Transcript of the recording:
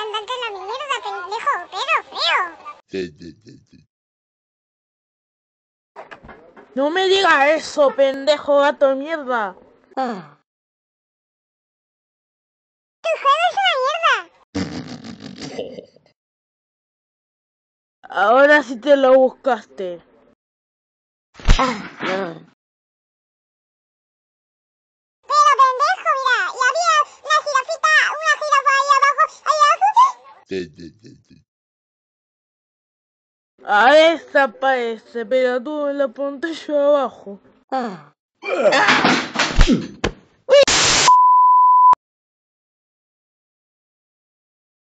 andarte a la mierda, pendejo, pero feo. No me digas eso, pendejo gato de mierda. Tu juego es una mierda. Ahora sí te lo buscaste. Pero pendejo, mira, y había una jirafa ahí abajo. Ahora desaparece, pero tú en la pantalla abajo.